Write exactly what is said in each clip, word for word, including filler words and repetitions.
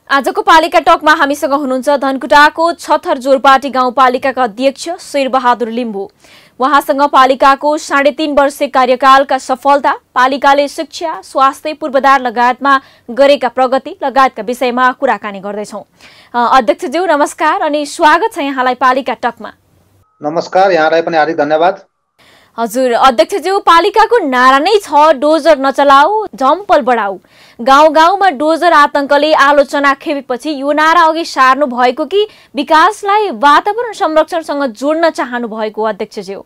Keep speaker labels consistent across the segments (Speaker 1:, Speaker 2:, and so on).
Speaker 1: आजको पालिका टकमा हामीसँग हुनुहुन्छ धनकुटाको छथर जोरपाटी गाउँपालिकाका अध्यक्ष शेरबहादुर लिम्बू। उहाँसँग पालिकाको साढे तीन वर्षे कार्यकालका सफलता, पालिकाले शिक्षा, स्वास्थ्य, पूर्वाधार लगायतमा गरेका प्रगति लगायतका विषयमा कुराकानी गर्दैछौँ। अध्यक्षज्यू नमस्कार अनि स्वागत छ यहाँलाई पालिका टकमा।
Speaker 2: नमस्कार, यहाँलाई पनि हार्दिक धन्यवाद।
Speaker 1: हजुर अध्यक्षज्यू, पालिकाको नारा नै छ डोजर नचलाऊ झम्पल बढाऊ। गाउँ गाउँमा डोजर आतंकले आलोचना खेपेपछि यो नारा अघि सार्नु भएको कि विकासलाई वातावरण संरक्षणसँग जोड्न चाहनु भएको अध्यक्षज्यू?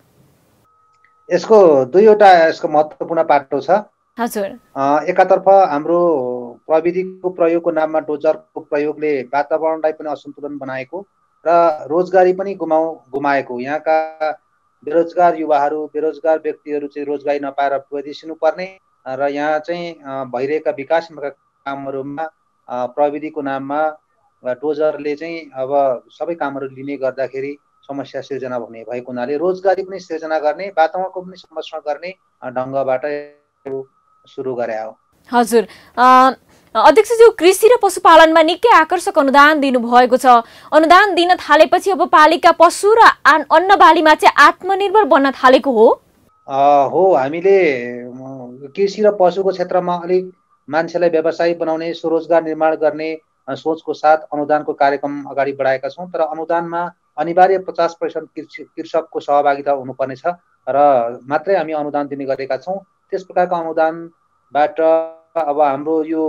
Speaker 2: यसको दुईवटा यसको महत्त्वपूर्ण पाटो छ।
Speaker 1: हजुर,
Speaker 2: एकातर्फ हाम्रो प्रविधिको प्रयोगको नाममा डोजरको प्रयोगले वातावरणलाई पनि असन्तुलन बनाएको र रोजगारी पनि गुमाउ गुमाएको, यहाँका बेरोजगार युवाहरू, बेरोजगार व्यक्तिहरू चाहिँ रोजगारी नपाएर विदेशिनु पर्ने र यहाँ चाहिँ भइरहेका विकासका कामहरूमा प्रविधिको नाममा डोजरले चाहिँ अब सबै कामहरू लिने गर्दाखेरि समस्या सिर्जना हुने भएको हुनाले रोजगारी पनि सिर्जना गर्ने, वातावरणको पनि संरक्षण गर्ने ढङ्गबाट सुरु गरे हो।
Speaker 1: हजुर अध्यक्षज्यू, कृषि र पशुपालनमा निकै आकर्षक अनुदान दिनुभएको छ। अनुदान दिन थालेपछि अब पालिका पशु र अन्न बालीमा चाहिँ आत्मनिर्भर बन्न थालेको हो।
Speaker 2: हो, हामीले कृषि र पशुको क्षेत्रमा अलिक मान्छेलाई व्यवसायी बनाउने, स्वरोजगार निर्माण गर्ने सोचको साथ अनुदानको कार्यक्रम अगाडि बढाएका छौँ। तर अनुदानमा अनिवार्य पचास प्रतिशत कृषकको सहभागिता हुनुपर्नेछ र मात्रै हामी अनुदान दिने गरेका छौँ। त्यस प्रकारको अनुदानबाट अब हाम्रो यो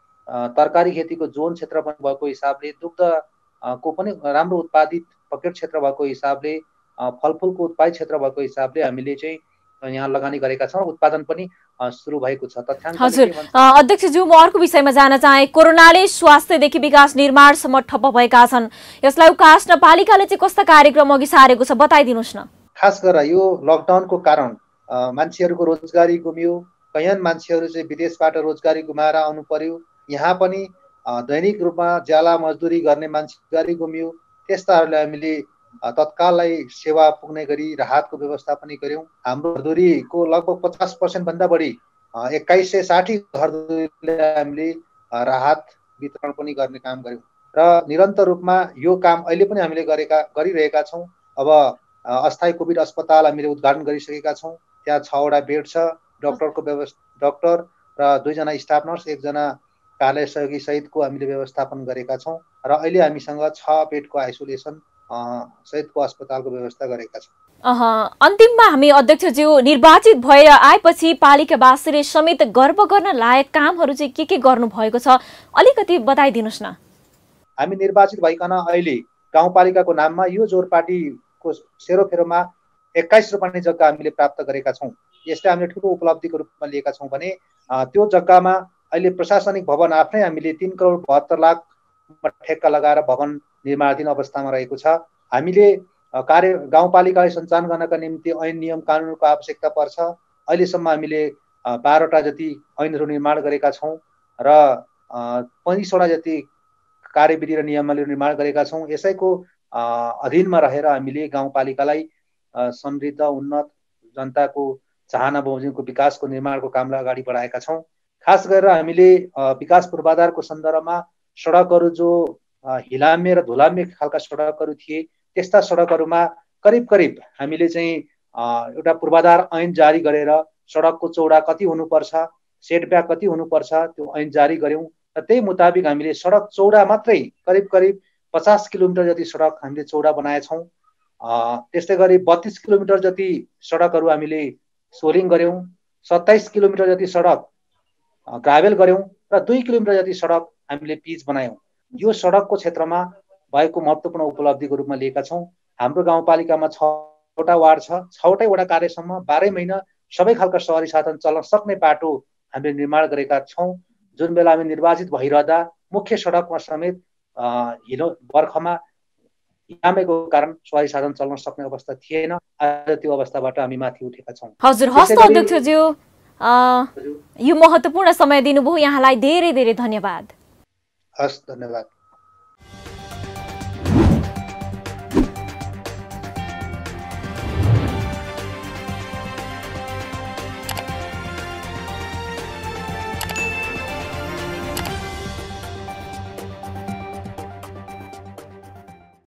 Speaker 2: तरकारी खेतीको जोन क्षेत्र पनि भएको हिसाबले, दुग्धको पनि राम्रो उत्पादित पकेट क्षेत्र भएको हिसाबले, फलफुलको उत्पादित क्षेत्र भएको हिसाबले हामीले चाहिँ यहाँ लगानी गरेका छौँ। उत्पादन पनि सुरु भएको छ।
Speaker 1: हजुर अध्यक्षज्यू, म अर्को विषयमा जान चाहे। कोरोनाले स्वास्थ्यदेखि विकास निर्माणसम्म ठप्प भएका छन्। यसलाई उकास्न पालिकाले चाहिँ कस्ता कार्यक्रम अघि सारेको छ बताइदिनुहोस् न।
Speaker 2: खास गरेर यो लकडाउनको कारण मान्छेहरूको रोजगारी गुमियो, कैयन मान्छेहरू चाहिँ विदेशबाट रोजगारी गुमाएर आउनु पर्यो। यहाँ पनि दैनिक रूपमा ज्याला मजदुरी गर्ने मान्छे रोजगारी गुमियो। त्यस्ताहरूलाई हामीले तत्काललाई सेवा पुग्ने गरी राहतको व्यवस्था पनि गर्यौँ। हाम्रो घरधुरीको लगभग पचास पर्सेन्ट भन्दा बढी एक्काइस सय साठी घरधुरीले हामीले राहत वितरण पनि गर्ने काम गर्यौँ र निरन्तर रूपमा यो काम अहिले पनि हामीले गरेका गरिरहेका छौँ। अब अस्थायी कोभिड अस्पताल हामीले उद्घाटन गरिसकेका छौँ। त्यहाँ छवटा बेड छ, डक्टरको व्यवस्था डक्टर र दुईजना स्टाफ नर्स, एकजना कार्यालय सहयोगी सहितको हामीले व्यवस्थापन गरेका छौँ र अहिले हामीसँग छ बेडको आइसोलेसन सहितको अस्पतालको व्यवस्था गरेका छौँ।
Speaker 1: अन्तिममा हामी अध्यक्षज्यू निर्वाचित भएर आएपछि पालिकावासीले समेत गर्व गर्न लायक कामहरू चाहिँ के के गर्नु भएको छ अलिकति बताइदिनुहोस् न।
Speaker 2: हामी निर्वाचित भइकन अहिले गाउँपालिकाको नाममा यो जोरपाटीको सेरोफेरोमा एक्काइस रोपनी जग्गा हामीले प्राप्त गरेका छौँ। यसलाई हामीले ठुलो उपलब्धिको रूपमा लिएका छौँ भने त्यो जग्गामा अहिले प्रशासनिक भवन आफ्नै हामीले तीन करोड बहत्तर लाख ठेक्का लगाएर भवन निर्माणाधीन अवस्थामा रहेको छ। हामीले कार्य गाउँपालिकालाई सञ्चालन गर्नका निम्ति ऐन नियम कानुनको आवश्यकता पर्छ। अहिलेसम्म हामीले बाह्रवटा जति ऐनहरू निर्माण गरेका छौँ र पैँतिसवटा जति कार्यविधि र नियमहरू निर्माण गरेका छौँ। यसैको अधीनमा रहेर हामीले गाउँपालिकालाई समृद्ध, उन्नत, जनताको चाहना बमोजिमको विकासको निर्माणको कामलाई अगाडि बढाएका छौँ। खास गरेर हामीले विकास पूर्वाधारको सन्दर्भमा सडकहरू जो हिलाम्य र धुलाम्य खालका सडकहरू थिए, त्यस्ता सडकहरूमा करिब करिब हामीले चाहिँ एउटा पूर्वाधार ऐन जारी गरेर सडकको चौडा कति हुनुपर्छ, सेटब्याक कति हुनुपर्छ त्यो ऐन जारी गऱ्यौँ र त्यही मुताबिक हामीले सडक चौडा मात्रै करिब करिब पचास किलोमिटर जति सडक हामीले चौडा बनाएछौँ। त्यस्तै गरी बत्तिस किलोमिटर जति सडकहरू हामीले सोलिङ गऱ्यौँ, सत्ताइस किलोमिटर जति सडक ग्राभेल गऱ्यौँ र दुई किलोमिटर जति सडक हामीले पिच बनायौँ। यो सडकको क्षेत्रमा भएको महत्त्वपूर्ण उपलब्धिको रूपमा लिएका छौँ। हाम्रो गाउँपालिकामा छवटा वार्ड छ, छवटै वडा कार्यसम्म बाह्रै महिना सबै खालका सहरी साधन चल्न सक्ने बाटो हामीले निर्माण गरेका छौँ। जुन बेला हामी निर्वाचित भइरहँदा मुख्य सडकमा समेत हिलो बर्खामा हिलामेको कारण सहरी साधन चल्न सक्ने अवस्था थिएन। आज त्यो अवस्थाबाट हामी माथि उठेका छौँ।
Speaker 1: हजुर हस्त अध्यक्षज्यू, यो महत्त्वपूर्ण समय दिनुभयो, यहाँलाई धेरै धेरै धन्यवाद।
Speaker 2: हस्, धन्यवाद।